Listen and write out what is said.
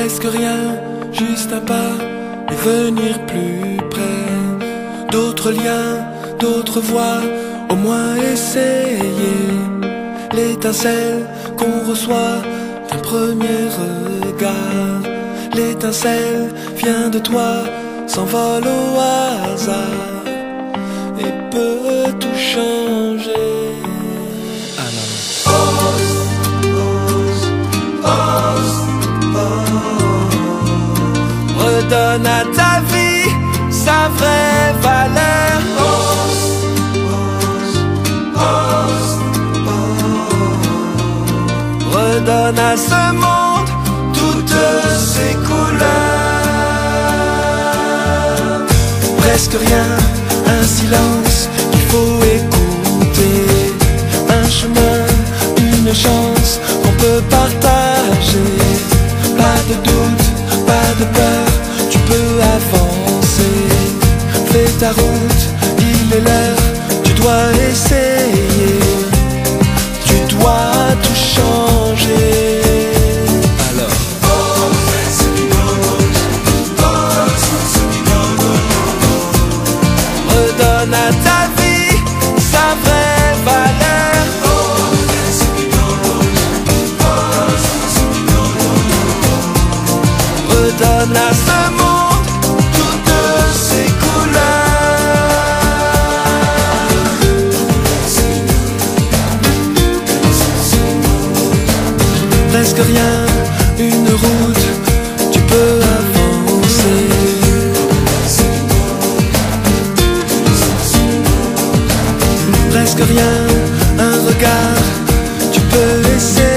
presque rien, juste un pas et venir plus près. D'autres liens, d'autres voies, au moins essayer. L'étincelle qu'on reçoit d'un premier regard. L'étincelle vient de toi, s'envole au hasard et peut tout changer. Redonne à ta vie sa vraie valeur. Redonne à ce monde toutes ses couleurs. Presque rien, un silence qu'il faut écouter. Un chemin, une chance qu'on peut partager. Pas de doute, pas de peur, tu peux avancer. Fais ta route, il est l'heure, tu dois essayer. Tu dois tout changer. Alors redonne à ta vie sa vraie valeur. Redonne à ce monde toutes ses couleurs. Presque rien, une route, tu peux avancer. Presque rien, un regard, tu peux essayer.